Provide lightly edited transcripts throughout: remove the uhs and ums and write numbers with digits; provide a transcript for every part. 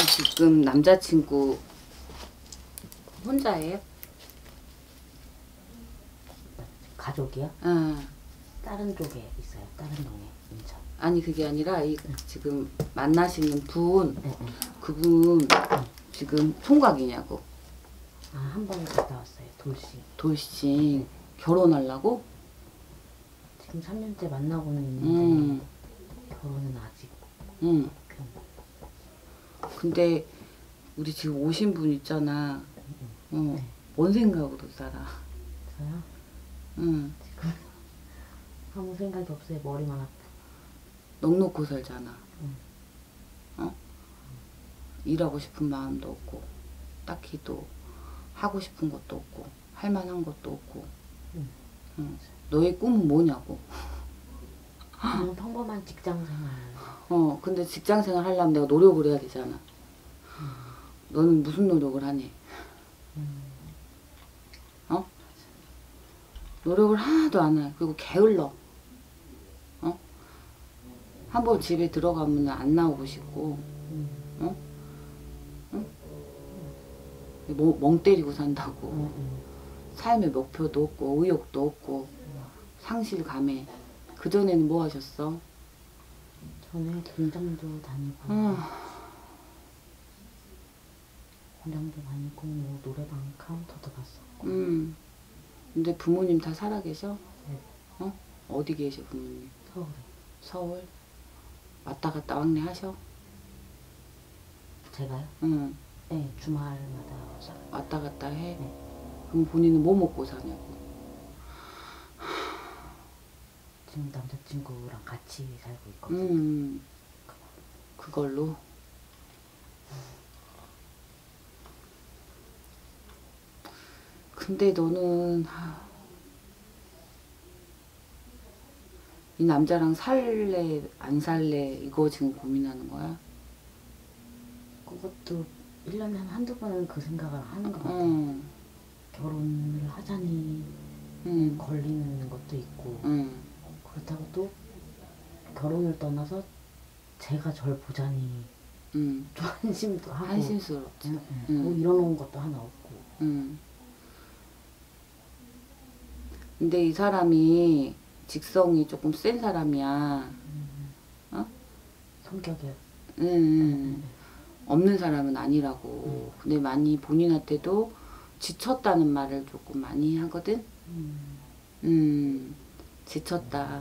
지금 남자친구 혼자예요? 가족이요? 응. 다른 쪽에 있어요. 다른 동에 인천. 아니 그게 아니라 지금 만나시는 분, 네. 그분 지금 총각이냐고. 아, 한 번 갔다 왔어요. 돌싱 결혼하려고? 지금 3년째 만나고는 있는데 결혼은 아직. 응. 근데 우리 지금 오신 분 있잖아. 네. 뭔 생각으로 살아? 저요? 응. 지금 아무 생각이 없어요. 머리만 아파. 넉넉고 살잖아. 응. 어? 일하고 싶은 마음도 없고 딱히 또 하고 싶은 것도 없고 할 만한 것도 없고. 응. 너의 꿈은 뭐냐고. 그냥 평범한 직장생활. 근데 직장생활 하려면 내가 노력을 해야 되잖아. 너는 무슨 노력을 하니? 노력을 하나도 안 해. 그리고 게을러. 한번 집에 들어가면 안 나오고 싶고, 멍 때리고 산다고. 삶의 목표도 없고, 의욕도 없고, 상실감에. 그전에는 뭐 하셨어? 전에 공장도 다니고, 공장도 다니고, 뭐 노래방 카운터도 갔었고. 근데 부모님 다 살아계셔? 네. 어디 계셔 부모님? 서울에. 서울? 왔다 갔다 왕래 하셔? 제가요? 응. 네, 주말마다 와서. 왔다 갔다 해? 네. 그럼 본인은 뭐 먹고 사냐고? 지금 남자친구랑 같이 살고 있거든요. 그걸로? 근데 너는 이 남자랑 살래 안 살래 이거 지금 고민하는 거야? 그것도 1년에 한두 번은 그 생각을 하는 것 같아요. 결혼을 하자니 걸리는 것도 있고 그렇다고 또 결혼을 떠나서 제가 절 보자니 좀 한심도 하고 한심스럽지. 뭐 이러는 것도 하나 없고. 근데 이 사람이 직성이 조금 센 사람이야. 성격이요? 없는 사람은 아니라고. 근데 많이 본인한테도 지쳤다는 말을 조금 많이 하거든. 지쳤다.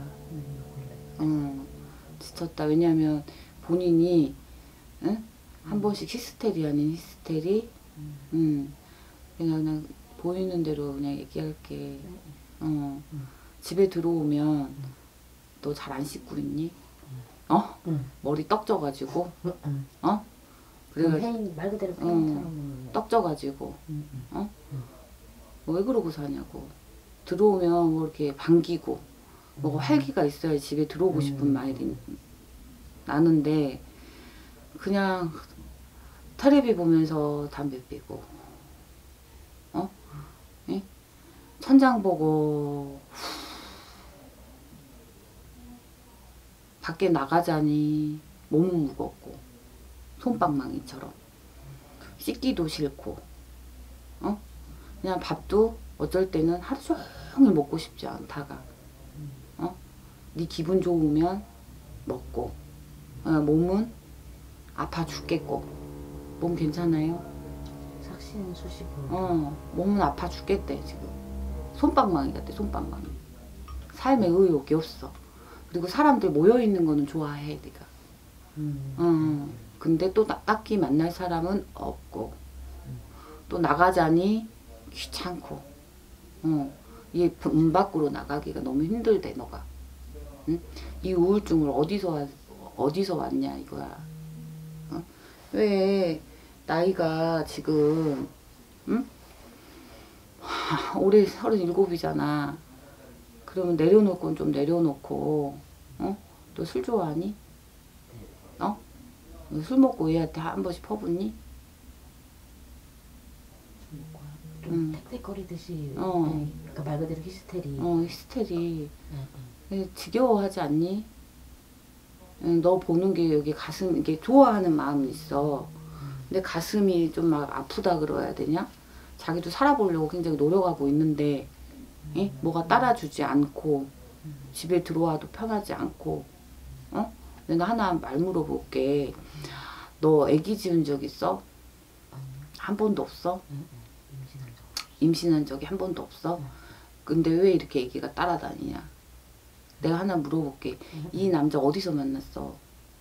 지쳤다. 왜냐면 본인이 한 번씩 히스테리 아닌 히스테리. 그냥 보이는 대로 그냥 얘기할게. 집에 들어오면 너 잘 안 씻고 있니? 머리 떡져가지고 그래가지고 말 그대로 페인처럼 떡져가지고 왜 그러고 사냐고. 들어오면 뭐 이렇게 반기고 뭐가 활기가 있어야 집에 들어오고 싶은 마음이 나는데 그냥 텔레비 보면서 담배 피고 예? 천장 보고 밖에 나가자니 몸은 무겁고 솜방망이처럼 씻기도 싫고 그냥 밥도 어쩔 때는 하루 종일 먹고 싶지 않다가 네 기분 좋으면 먹고 몸은 아파 죽겠고. 몸 괜찮아요? 삭신 수시고 몸은 아파 죽겠대 지금. 솜방망이 같아 솜방망이. 삶에 의욕이 없어. 그리고 사람들 모여있는 거는 좋아해 네가. 근데 또 딱히 만날 사람은 없고 또 나가자니 귀찮고 이 문 밖으로 나가기가 너무 힘들대 너가. 이 우울증을 어디서 왔냐 이거야. 왜 나이가 지금 올해 37이잖아. 그러면 내려놓을 건 좀 내려놓고 너 술 좋아하니? 술 먹고 얘한테 한 번씩 퍼붓니? 좀 택택거리듯이 그러니까 말 그대로 히스테리. 히스테리. 지겨워하지 않니? 너 보는 게 여기 가슴 이게 좋아하는 마음이 있어. 근데 가슴이 좀 막 아프다 그래야 되냐? 자기도 살아보려고 굉장히 노력하고 있는데 뭐가 따라주지 않고 집에 들어와도 편하지 않고 내가 하나 말 물어볼게. 너 애기 지은 적 있어? 한 번도 없어? 임신한 적이 한 번도 없어? 근데 왜 이렇게 애기가 따라다니냐? 내가 하나 물어볼게. 이 남자 어디서 만났어?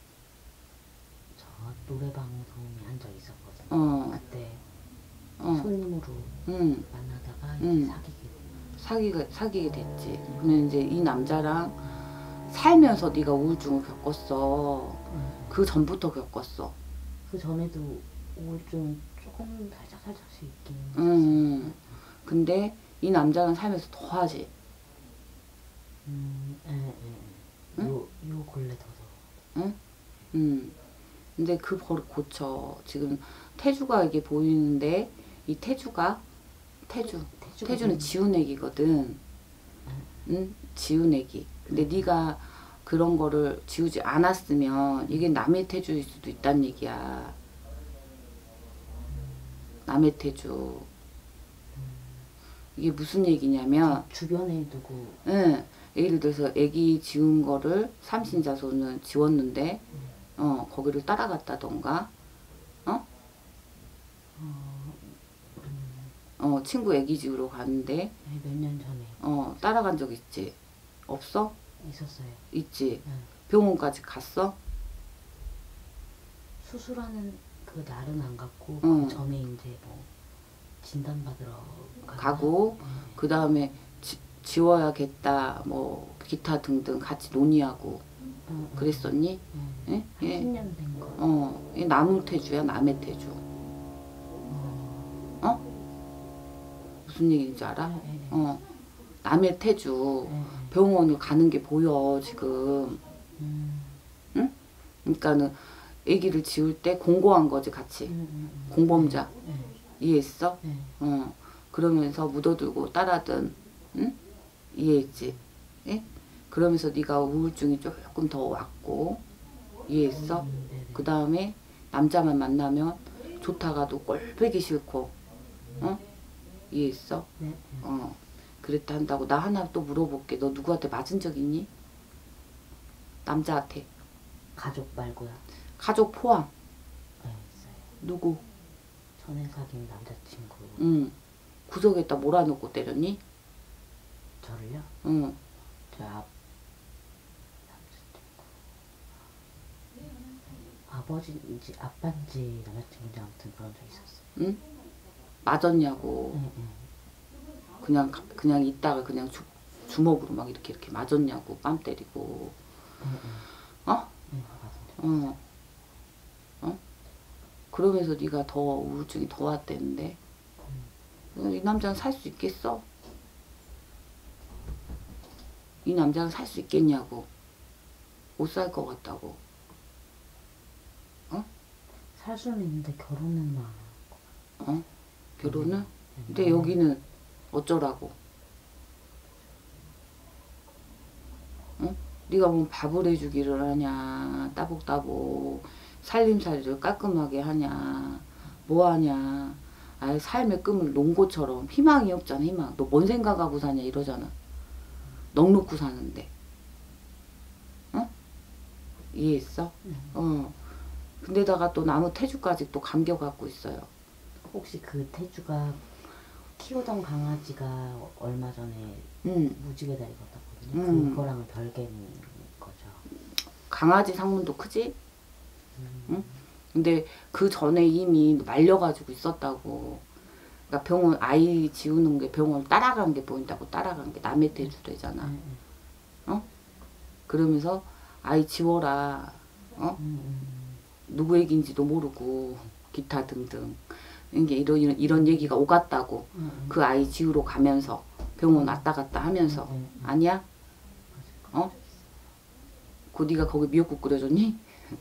저 노래방송에 한 적 있었거든요. 그때 손님으로 만나다가 이제 사귀게 됐지. 근데 이제 이 남자랑 살면서 네가 우울증을 겪었어. 그 전부터 겪었어. 그 전에도 우울증 조금 살짝씩 있긴 근데 이 남자는 살면서 더 하지. 요 근래 더. 근데 그 버릇 고쳐. 지금 태주가 이게 보이는데 이 태주는 지운 애기거든. 지운 애기. 근데 네가 그런 거를 지우지 않았으면 이게 남의 태주일 수도 있다는 얘기야. 남의 태주. 이게 무슨 얘기냐면 주변에 누구 예를 들어서 애기 지운 거를 삼신자손은 지웠는데 거기를 따라갔다던가 친구 애기 지우러 가는데 몇 년 전에 따라간 적 있지? 없어? 있었어요. 있지. 병원까지 갔어? 수술하는 그 날은 안 갔고 그 전에 이제 뭐 진단 받으러 가고 그 다음에 지워야겠다 뭐 기타 등등 같이 논의하고 그랬었니? 한 10년 된 거. 나무 태주야, 남의 태주. 무슨 얘기인지 알아? 남의 태주. 병원을 가는 게 보여 지금. 응? 그러니까는 아기를 지울 때 공고한 거지 같이. 공범자. 이해했어? 그러면서 묻어두고 따라든 응? 이해했지? 예? 그러면서 네가 우울증이 조금 더 왔고 이해했어? 그 다음에 남자만 만나면 좋다가도 꼴보기 싫고 이해했어? 그랬다 한다고. 나 하나 또 물어볼게. 너 누구한테 맞은 적 있니? 남자한테. 가족 말고요. 가족 포함. 네, 있어요. 누구? 전에 사귄 남자친구. 구석에다 몰아놓고 때렸니? 저를요? 응. 저 아버지인지 아빠인지 남자친구인지 아무튼 그런 적 있었어요. 응? 맞았냐고. 그냥 있다가 그냥 주먹으로 막 이렇게 맞았냐고. 뺨 때리고. 그러면서 네가 더 우울증이 더 왔대는데 이 남자는 살 수 있겠어? 이 남자는 살 수 있겠냐고. 못 살 것 같다고. 살 수는 있는데 결혼은 안. 결혼은? 근데 여기는 어쩌라고? 네가 뭐 밥을 해주기를 하냐, 따복따복 살림살이를 깔끔하게 하냐, 뭐 하냐. 아예 삶의 끔을 놓은 것처럼 희망이 없잖아. 희망. 너 뭔 생각하고 사냐 이러잖아. 넉놓고 사는데. 이해했어? 근데다가 또 나무 태주까지 또 감겨갖고 있어요. 혹시 그 태주가 키우던 강아지가 얼마 전에 무지개 다리 걷었거든요. 그거랑은 별개인 거죠. 강아지 상문도 크지? 응? 근데 그 전에 이미 말려가지고 있었다고. 그러니까 병원 아이 지우는 게 병원 따라간 게 보인다고. 따라간 게 남의 태주 되잖아. 그러면서 아이 지워라. 누구 얘기인지도 모르고 기타 등등. 이게 이런 얘기가 오갔다고. 그 아이 지우러 가면서 병원 왔다 갔다 하면서. 아니야? 그 네가 거기 미역국 끓여줬니?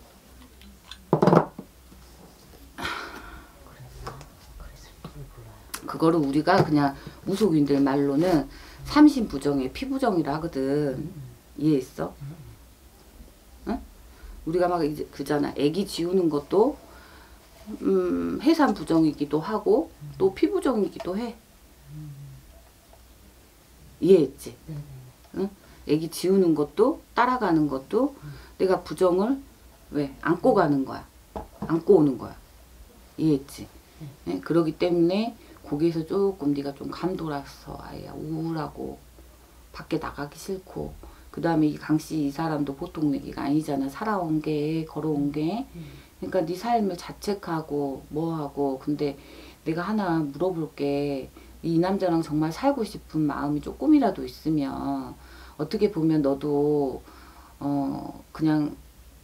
그거를 우리가 그냥 무속인들 말로는 삼신부정에 피부정이라 하거든. 이해했어? 응? 우리가 막 이제 그잖아. 애기 지우는 것도 해산 부정이기도 하고 또 피부정이기도 해. 이해했지? 응? 애기 지우는 것도 따라가는 것도 내가 부정을 왜 안고 가는 거야. 안고 오는 거야. 이해했지? 네? 그러기 때문에 거기에서 조금 네가 좀 감돌아서 아예 우울하고 밖에 나가기 싫고 그 다음에 이 강씨 이 사람도 보통 얘기가 아니잖아. 살아온 게 걸어온 게. 그러니까 네 삶을 자책하고 뭐하고. 근데 내가 하나 물어볼게. 이 남자랑 정말 살고 싶은 마음이 조금이라도 있으면 어떻게 보면 너도 그냥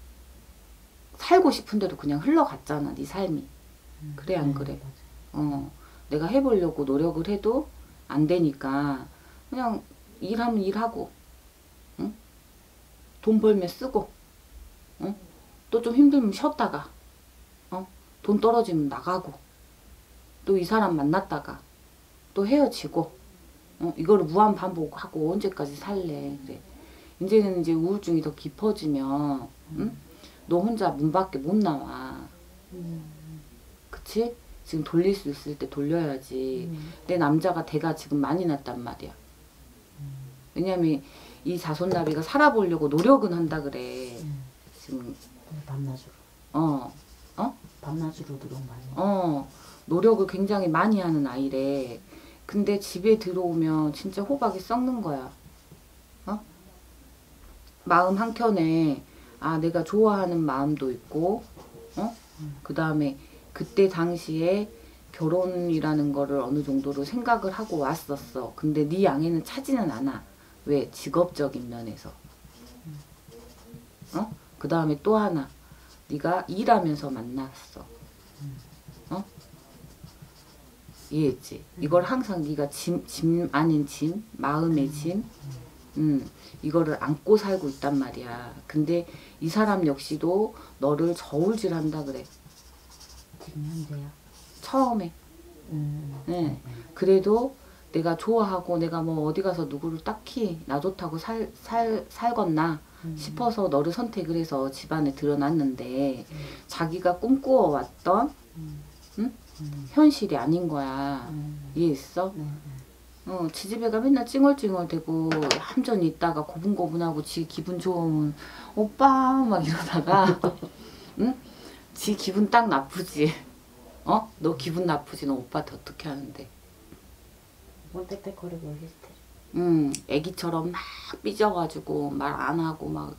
살고 싶은 대로 그냥 흘러갔잖아. 네 삶이. 그래 안 그래? 내가 해보려고 노력을 해도 안 되니까 그냥 일하면 일하고 응? 돈 벌면 쓰고 응? 또 좀 힘들면 쉬었다가 돈 떨어지면 나가고 또 이 사람 만났다가 또 헤어지고 이거를 무한 반복하고 언제까지 살래. 그래. 이제는 이제 우울증이 더 깊어지면 응? 너 혼자 문 밖에 못 나와. 그치? 지금 돌릴 수 있을 때 돌려야지. 내 남자가 대가 지금 많이 났단 말이야. 왜냐면 이 자손나비가 살아보려고 노력은 한다 그래. 지금 밤낮으로. 밤낮으로 노력 많이. 노력을 굉장히 많이 하는 아이래. 근데 집에 들어오면 진짜 호박이 썩는 거야. 마음 한켠에 내가 좋아하는 마음도 있고 그 다음에 그때 당시에 결혼이라는 거를 어느 정도로 생각을 하고 왔었어. 근데 네 양에는 차지는 않아. 왜? 직업적인 면에서. 그 다음에 또 하나. 네가 일하면서 만났어. 이해했지? 이걸 항상 네가 짐 아닌 짐, 마음의 짐, 이거를 안고 살고 있단 말이야. 근데 이 사람 역시도 너를 저울질한다 그래. 지금 현재요? 처음에. 네. 그래도 내가 좋아하고 내가 뭐 어디 가서 누구를 딱히 나 좋다고 살겄나 싶어서 너를 선택을 해서 집안에 들여놨는데 자기가 꿈꾸어왔던 현실이 아닌 거야. 이해했어? 지집애가 맨날 찡얼찡얼대고 얌전히 있다가 고분고분하고 지 기분 좋으면 오빠 막 이러다가 응? 지 기분 딱 나쁘지. 너 기분 나쁘지. 너 오빠한테 어떻게 하는데. 떼떼거리고 히스테리. 애기처럼 막 삐져가지고 말 안 하고 막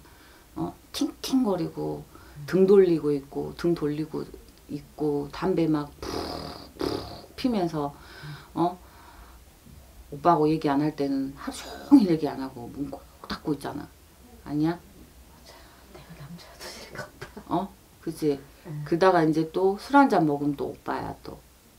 팅팅거리고 등 돌리고 있고 등 돌리고 있고 담배 막 푹푹 피면서 오빠하고 얘기 안 할 때는 하루 종일 얘기 안 하고 문 꼭 닫고 있잖아. 아니야? 맞아. 내가 남자여도 될 것 같다. 그치? 그러다가 이제 또 술 한잔 먹으면 또 오빠야 또.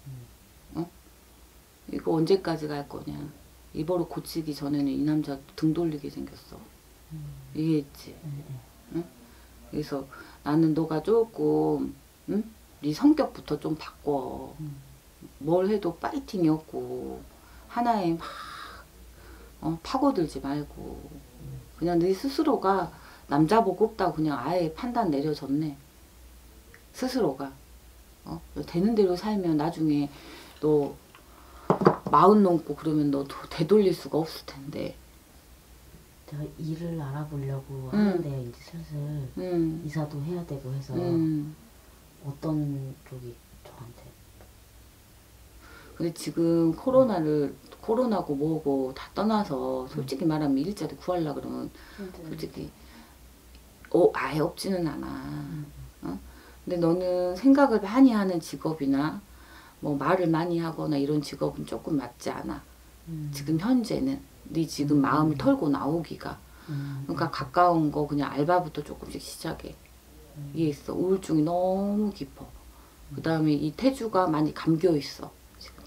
이거 언제까지 갈 거냐. 이버릇 고치기 전에는 이 남자 등 돌리게 생겼어. 이해했지? 응? 그래서 나는 너가 조금 네 성격부터 좀 바꿔. 뭘 해도 파이팅이었고 하나에 막 파고들지 말고 그냥 네 스스로가 남자 보고 없다고 그냥 아예 판단 내려졌네. 스스로가 되는 대로 살면 나중에 너 40 넘고 그러면 너 되돌릴 수가 없을 텐데. 제가 일을 알아보려고 하는데 이제 슬슬 이사도 해야 되고 해서 어떤 쪽이 저한테. 근데 지금 코로나고 뭐고 다 떠나서 솔직히 말하면 일자리 구하려고 그러면 솔직히 아예 없지는 않아. 근데 너는 생각을 많이 하는 직업이나 뭐 말을 많이 하거나 이런 직업은 조금 맞지 않아. 지금 현재는 네 지금 마음을 털고 나오기가. 그러니까 가까운 거 그냥 알바부터 조금씩 시작해. 이해했어? 우울증이 너무 깊어. 그 다음에 이 태주가 많이 감겨 있어. 지금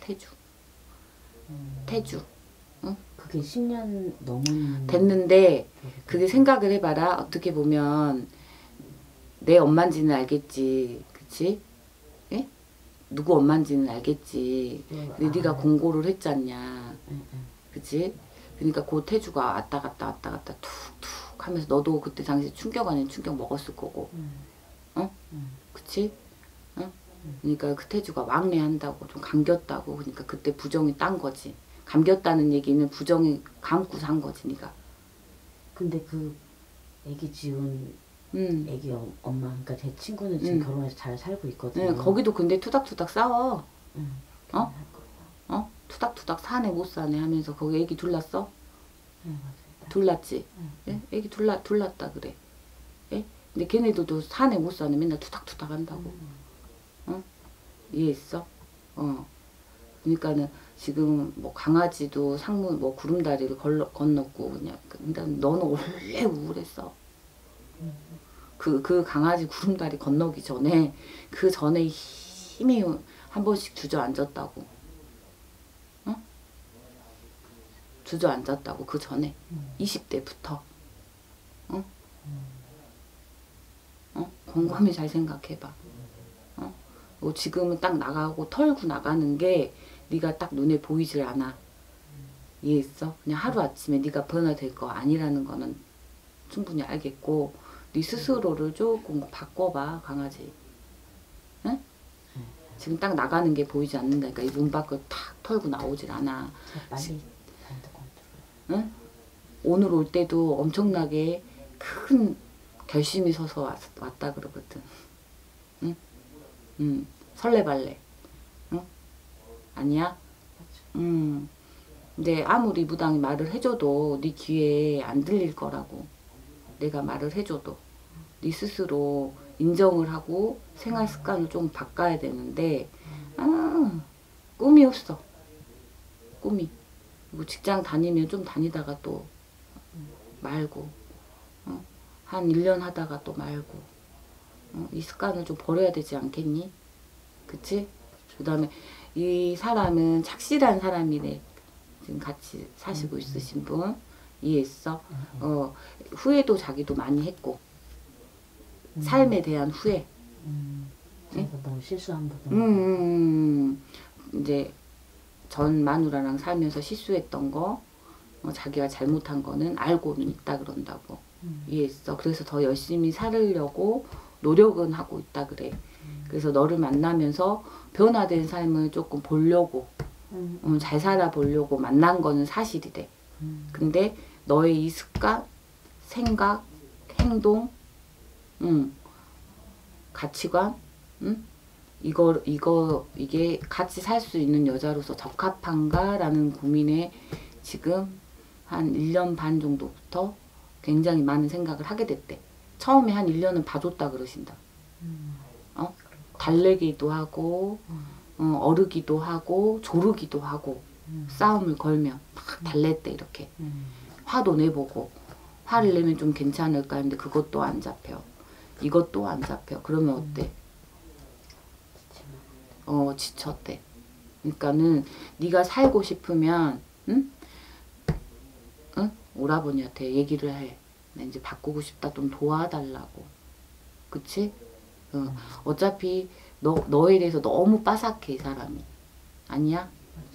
태주. 응? 그게 10년 넘은 됐는데 그게 생각을 해봐라. 어떻게 보면 내 엄마인지는 알겠지. 그치? 예? 누구 엄마인지는 알겠지. 근데 네가 공고를 했잖냐. 그치? 그러니까 그 태주가 왔다 갔다 툭툭 하면서 너도 그때 당시 충격 아닌 충격 먹었을 거고. 그치? 그러니까 그태주가 왕래한다고 좀 감겼다고. 그러니까 그때 부정이 딴 거지. 감겼다는 얘기는 부정이 감고 산 거지 네가. 근데 그 애기 지운 애기 엄마, 그러니까 제 친구는 지금 결혼해서 잘 살고 있거든요. 네, 거기도 근데 투닥투닥 싸워. 어? 투닥투닥 사네 못 사네 하면서 거기 애기 둘났어? 네, 맞아요. 둘났지? 예? 애기 둘났다 그래. 예? 근데 걔네들도 사네 못 사네 맨날 투닥투닥 한다고. 이해했어? 그러니까는 지금 뭐 강아지도 상문 뭐 구름다리를 건넜고 그냥. 근데 너는 원래 우울했어. 그 강아지 구름다리 건너기 전에 그 전에 힘이 한 번씩 주저앉았다고. 주저앉았다고 그 전에 20대부터. 곰곰이 잘 생각해봐. 지금은 딱 나가고 털고 나가는 게 네가 딱 눈에 보이질 않아. 이해했어? 그냥 하루아침에 네가 변화될 거 아니라는 거는 충분히 알겠고 네 스스로를 조금 바꿔봐 강아지. 응? 지금 딱 나가는 게 보이지 않는다니까. 이 문 밖을 탁 털고 나오질 않아. 빨리 응? 오늘 올 때도 엄청나게 큰 결심이 서서 왔다 그러거든. 응? 설레발레. 응? 아니야? 근데 아무리 무당이 말을 해줘도 네 귀에 안 들릴 거라고. 내가 말을 해줘도 네 스스로 인정을 하고 생활 습관을 좀 바꿔야 되는데 꿈이 없어. 꿈이. 그리고 직장 다니면 좀 다니다가 또 말고 한 1년 하다가 또 말고 이 습관을 좀 버려야 되지 않겠니? 그치? 그 다음에 이 사람은 착실한 사람이래. 지금 같이 사시고 있으신 분. 이해했어? 후회도 자기도 많이 했고 삶에 대한 후회. 제가 너무 실수한 부분. 이제 전 마누라랑 살면서 실수했던 거 자기가 잘못한 거는 알고는 있다 그런다고. 이해했어? 그래서 더 열심히 살으려고 노력은 하고 있다 그래. 그래서 너를 만나면서 변화된 삶을 조금 보려고 잘 살아보려고 만난 거는 사실이래. 근데 너의 이 습관, 생각, 행동, 가치관, 이게 같이 살 수 있는 여자로서 적합한가? 라는 고민에 지금 한 1년 반 정도부터 굉장히 많은 생각을 하게 됐대. 처음에 한 1년은 봐줬다 그러신다. 달래기도 하고, 어르기도 하고, 조르기도 하고, 싸움을 걸면 막 달랬대, 이렇게. 화도 내보고, 화를 내면 좀 괜찮을까 했는데 그것도 안 잡혀. 이것도 안 잡혀. 그러면 어때? 지쳤대. 그러니까는 네가 살고 싶으면 응? 오라버니한테 얘기를 해. 나 이제 바꾸고 싶다. 좀 도와달라고. 그치? 어차피 너에 대해서 너무 빠삭해 이 사람이. 아니야?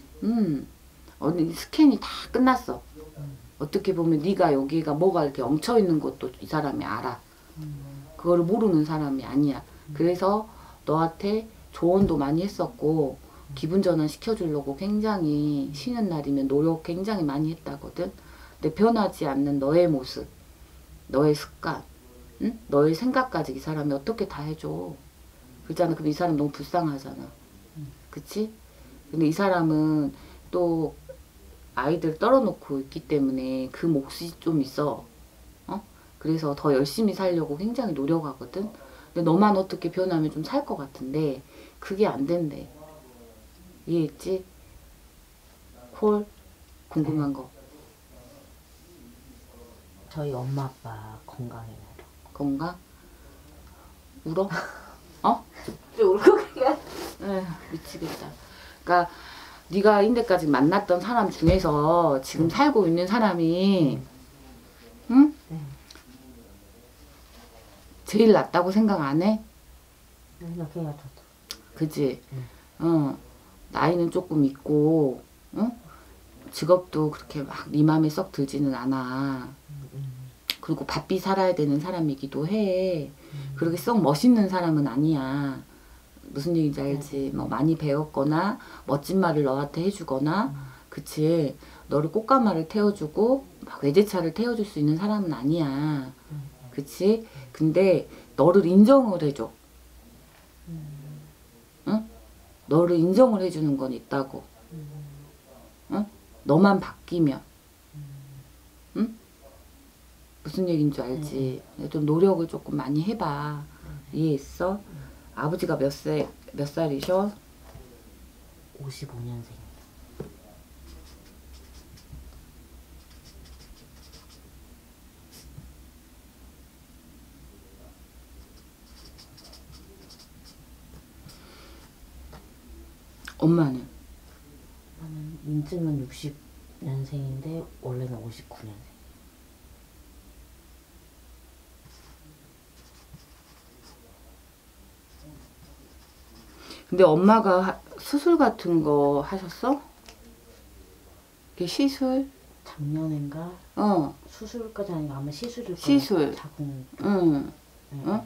스캔이 다 끝났어. 어떻게 보면 네가 여기가 뭐가 이렇게 엉쳐있는 것도 이 사람이 알아. 그거를 모르는 사람이 아니야. 그래서 너한테 조언도 많이 했었고 기분 전환 시켜주려고 굉장히 쉬는 날이면 노력 굉장히 많이 했다거든. 근데 변하지 않는 너의 모습, 너의 습관, 너의 생각까지 이 사람이 어떻게 다 해줘. 그렇잖아. 근데 이 사람 너무 불쌍하잖아. 그치? 근데 이 사람은 또 아이들 떨어놓고 있기 때문에 그 몫이 좀 있어. 그래서 더 열심히 살려고 굉장히 노력하거든. 근데 너만 어떻게 변하면 좀 살 것 같은데 그게 안 된대. 이해했지? 콜? 궁금한 거. 저희 엄마 아빠 건강해요. 건강? 울어? 좀 울고 그냥. 에휴, 미치겠다. 그러니까 네가 인데까지 만났던 사람 중에서 지금 살고 있는 사람이 응? 네. 제일 낫다고 생각 안 해? 생각해요, 저도. 그지? 나이는 조금 있고, 직업도 그렇게 막 네 맘에 썩 들지는 않아. 그리고 바삐 살아야 되는 사람이기도 해. 그렇게 썩 멋있는 사람은 아니야. 무슨 얘기인지 알지? 뭐 많이 배웠거나 멋진 말을 너한테 해주거나 그치? 너를 꽃가마를 태워주고 막 외제차를 태워줄 수 있는 사람은 아니야. 그치? 근데 너를 인정을 해줘. 응? 너를 인정을 해주는 건 있다고. 응? 너만 바뀌면. 응? 무슨 얘기인 줄 알지? 좀 노력을 조금 많이 해봐. 이해했어? 아버지가 몇 살이셔? 55년생. 엄마는? 나는 인증은 60년생인데 원래는 59년생. 근데 엄마가 수술 같은 거 하셨어? 이게 시술? 작년인가? 수술까지 아니고 아마 시술일 거야. 시술. 자궁. 응. 네.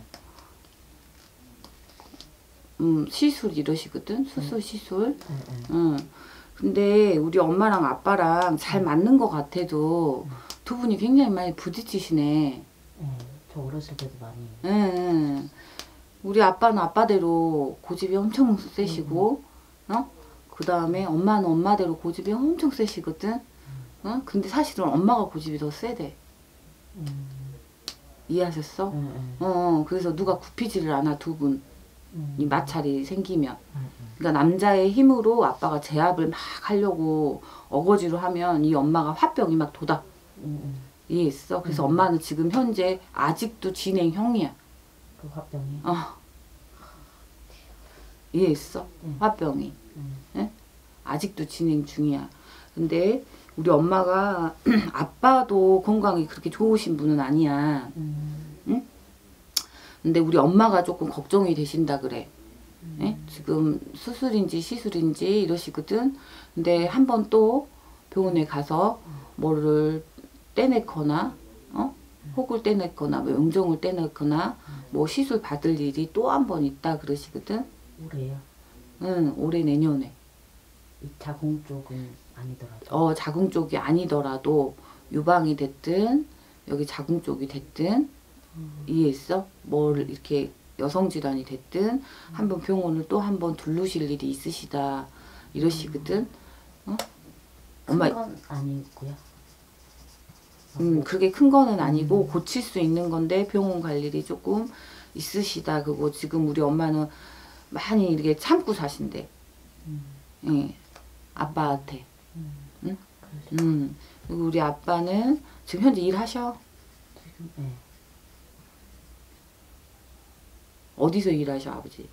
시술 이러시거든? 수술, 시술. 네. 근데 우리 엄마랑 아빠랑 잘 맞는 것 같아도 두 분이 굉장히 많이 부딪히시네. 저 어렸을 때도 많이. 응. 우리 아빠는 아빠대로 고집이 엄청 세시고, 그 다음에 엄마는 엄마대로 고집이 엄청 세시거든? 근데 사실은 엄마가 고집이 더 세대. 이해하셨어? 그래서 누가 굽히지를 않아, 두 분이 마찰이 생기면. 그러니까 남자의 힘으로 아빠가 제압을 막 하려고 어거지로 하면 이 엄마가 화병이 막 돋아. 이해했어? 그래서 엄마는 지금 현재 아직도 진행형이야. 그 화병이? 이해했어? 화병이. 응? 아직도 진행 중이야. 근데 우리 엄마가 아빠도 건강이 그렇게 좋으신 분은 아니야. 응? 근데 우리 엄마가 조금 걱정이 되신다 그래. 지금 수술인지 시술인지 이러시거든. 근데 한번 또 병원에 가서 뭐를 떼내거나 혹을 떼냈거나 뭐 영정을 떼냈거나 뭐 시술 받을 일이 또 한 번 있다 그러시거든. 올해요? 응, 올해 내년에. 이 자궁 쪽은 아니더라도? 자궁 쪽이 아니더라도 유방이 됐든 여기 자궁 쪽이 됐든 이해했어? 뭘 이렇게 여성 질환이 됐든 한번 병원을 또 한 번 둘르실 일이 있으시다 이러시거든. 엄마 큰 건 아니고요? 그게 큰 거는 아니고 고칠 수 있는 건데 병원 갈 일이 조금 있으시다. 그거 지금 우리 엄마는 많이 이렇게 참고 사신대. 예, 아빠한테. 응? 그리고 우리 아빠는 지금 현재 일하셔? 지금, 네. 어디서 일하셔, 아버지?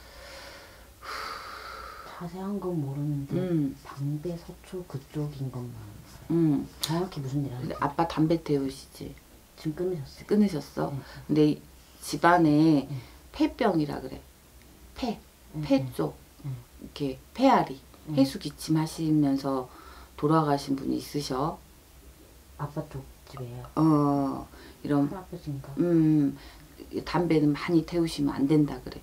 자세한 건 모르는데 방배 서초 그쪽인 것만 알아요. 정확히 무슨 일 하세요? 아빠 담배 태우시지? 지금 끊으셨어요. 끊으셨어? 네. 근데 집안에 폐병이라 그래. 폐 쪽. 이렇게 폐알이. 해수 기침 하시면서 돌아가신 분이 있으셔. 아빠 쪽 집에요? 이런. 할아버지인가? 담배는 많이 태우시면 안 된다 그래.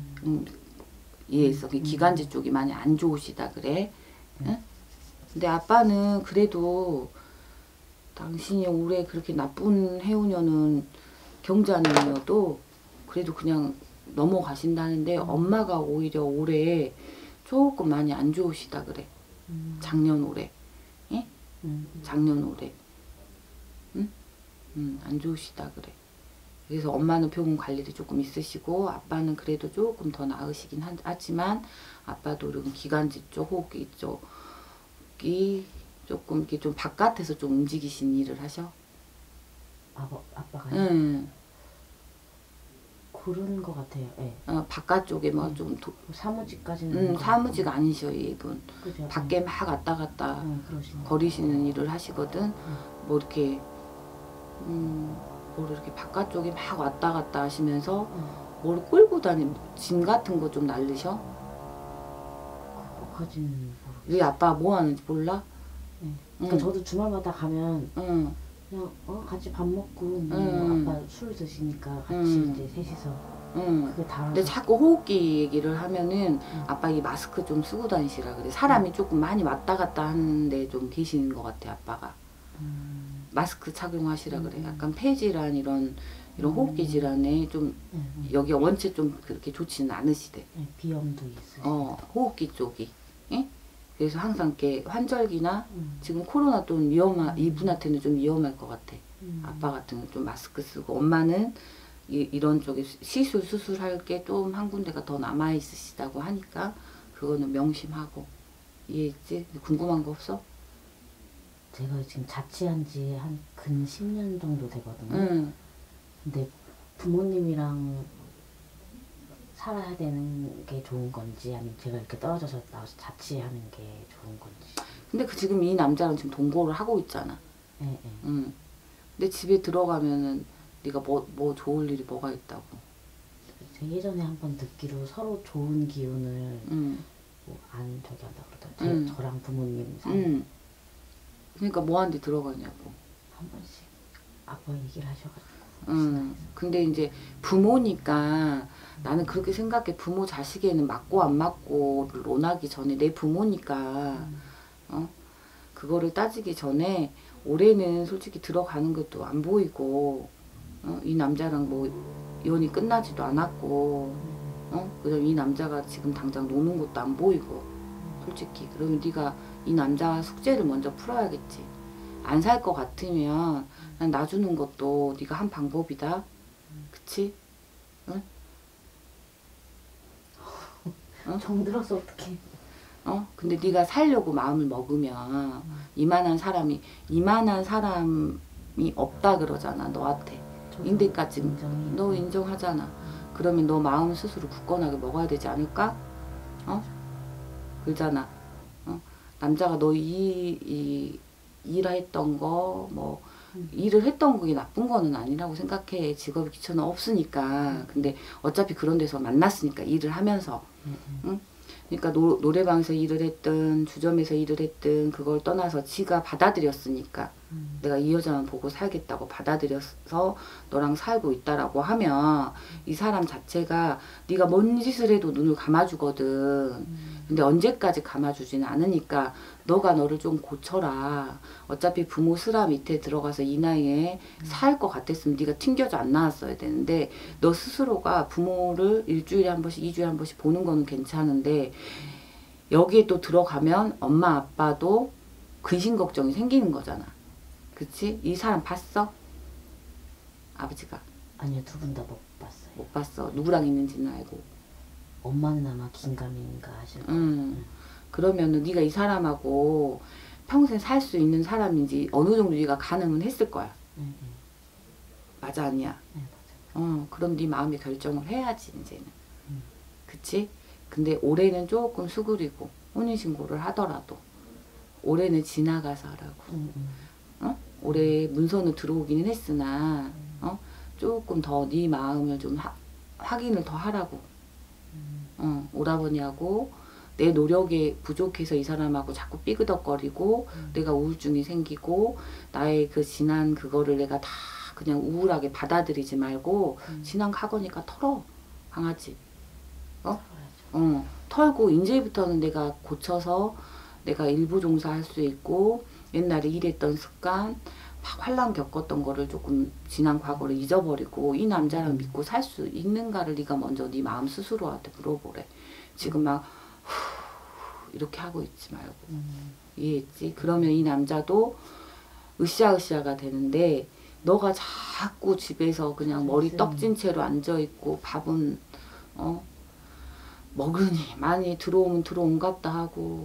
이해했어. 기관지 쪽이 많이 안 좋으시다 그래. 응? 근데 아빠는 그래도 당신이 올해 그렇게 나쁜 해운년은 경자년이어도 그래도 그냥 넘어가신다는데 엄마가 오히려 올해 조금 많이 안 좋으시다 그래. 작년 올해. 예? 작년 올해. 응? 안 좋으시다 그래. 그래서 엄마는 병원 갈 일이 조금 있으시고 아빠는 그래도 조금 더 나으시긴 하지만 아빠도 이런 기관지 쪽, 호흡기 쪽이 조금 이렇게 좀 바깥에서 좀 움직이신 일을 하셔. 아빠가요? 응. 그런 것 같아요. 네. 바깥쪽에 뭐 좀 사무직까지는 사무직 아니셔 이분. 그죠? 밖에 막 왔다 갔다 거리시는 일을 하시거든. 뭐 이렇게 뭘 이렇게 바깥쪽에 막 왔다 갔다 하시면서 뭘 끌고 다니는 짐 같은 거 좀 날르셔? 그거까지는 모르겠어요. 우리 아빠 뭐 하는지 몰라? 네. 그러니까 저도 주말마다 가면 그냥 같이 밥 먹고 뭐 아빠 술 드시니까 같이 이제 셋이서 그게 다라서. 근데 자꾸 호흡기 얘기를 하면은 아빠 이 마스크 좀 쓰고 다니시라 그래. 사람이 조금 많이 왔다 갔다 하는데 좀 계시는 것 같아 아빠가. 마스크 착용하시라 그래. 약간 폐질환 이런 호흡기 질환에 좀 여기 원체 좀 그렇게 좋지는 않으시대. 네, 비염도 있으시고. 호흡기 쪽이. 예? 그래서 항상 이렇게 환절기나 지금 코로나 좀 이분한테는 좀 위험할 것 같아. 아빠 같은 경우 좀 마스크 쓰고 엄마는 이런 쪽에 수술할 게 좀 한 군데가 더 남아 있으시다고 하니까 그거는 명심하고. 이해했지? 궁금한 거 없어? 제가 지금 자취한 지 한 근 10년 정도 되거든요. 근데 부모님이랑 살아야 되는 게 좋은 건지 아니면 제가 이렇게 떨어져서 나와서 자취하는 게 좋은 건지. 근데 지금 이 남자랑 지금 동거를 하고 있잖아. 네. 근데 집에 들어가면은 네가 뭐 좋을 일이 뭐가 있다고. 제가 예전에 한번 듣기로 서로 좋은 기운을 뭐 안 저기 한다 그러더라고요. 저랑 부모님 사이. 그러니까 뭐하는데 들어가냐고. 한 번씩 아빠 얘기를 하셔가지고. 근데 이제 부모니까 나는 그렇게 생각해. 부모 자식에는 맞고 안 맞고를 논하기 전에 내 부모니까 그거를 따지기 전에 올해는 솔직히 들어가는 것도 안 보이고 이 남자랑 뭐 이혼이 끝나지도 않았고 그다음 이 남자가 지금 당장 노는 것도 안 보이고 솔직히. 그러면 네가 이 남자 숙제를 먼저 풀어야겠지. 안 살 것 같으면 난 놔주는 것도 네가 한 방법이다. 그치? 응? 정들어서 어떡해. 근데 네가 살려고 마음을 먹으면 이만한 사람이 없다 그러잖아 너한테. 인대까지 너 인정하잖아. 그러면 너 마음 스스로 굳건하게 먹어야 되지 않을까? 그러잖아. 남자가 너 일했던 거 뭐 일을 했던 게 나쁜 거는 아니라고 생각해. 직업이 기초는 없으니까. 근데 어차피 그런 데서 만났으니까 일을 하면서. 응? 그러니까 노래방에서 일을 했든 주점에서 일을 했든 그걸 떠나서 지가 받아들였으니까 내가 이 여자만 보고 살겠다고 받아들여서 너랑 살고 있다라고 하면 이 사람 자체가 네가 뭔 짓을 해도 눈을 감아주거든. 근데 언제까지 감아주지는 않으니까 너가 너를 좀 고쳐라. 어차피 부모 슬하 밑에 들어가서 이 나이에 살 것 같았으면 네가 튕겨져 안 나왔어야 되는데 너 스스로가 부모를 일주일에 한 번씩 2주에 한 번씩 보는 거는 괜찮은데 여기에 또 들어가면 엄마 아빠도 근심 걱정이 생기는 거잖아. 그치? 이 사람 봤어? 아버지가? 아니요, 두 분 다 못 봤어요. 못 봤어. 누구랑 있는지는 알고. 엄마는 아마 긴가민가 하실 거예요. 그러면은 네가 이 사람하고 평생 살 수 있는 사람인지 어느 정도 네가 가늠은 했을 거야. 맞아 아니야? 네, 맞아요. 그럼 네 마음의 결정을 해야지 이제는. 그치? 근데 올해는 조금 수그리고 혼인신고를 하더라도 올해는 지나가서 하라고. 올해 문서는 들어오기는 했으나 조금 더 네 마음을 좀 확인을 더 하라고. 오라버니하고 내 노력에 부족해서 이 사람하고 자꾸 삐그덕거리고 내가 우울증이 생기고 나의 그 지난 그거를 내가 다 그냥 우울하게 받아들이지 말고 지난 과거니까 털어. 강아지. 털고 이제부터는 내가 고쳐서 내가 일부 종사할 수 있고 옛날에 일했던 습관 막 환란 겪었던 거를 조금 지난 과거를 잊어버리고 이 남자랑 믿고 살 수 있는가를 네가 먼저 네 마음 스스로한테 물어보래. 지금 막 이렇게 하고 있지 말고. 이해했지? 그러면 이 남자도 으쌰으쌰가 되는데 너가 자꾸 집에서 그냥 머리 떡진 채로 앉아있고 밥은 먹으니 많이 들어오면 들어온갑다 하고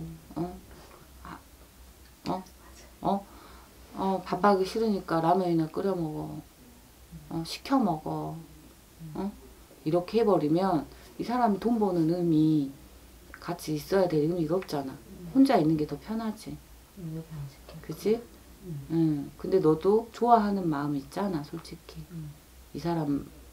밥하기 싫으니까 라면이나 끓여 먹어. 시켜 먹어. 이렇게 해버리면 이 사람이 돈 버는 의미 같이 있어야 될 의미가 없잖아. 혼자 있는 게 더 편하지. 그치? 근데 너도 좋아하는 마음 있잖아 솔직히. 이 사람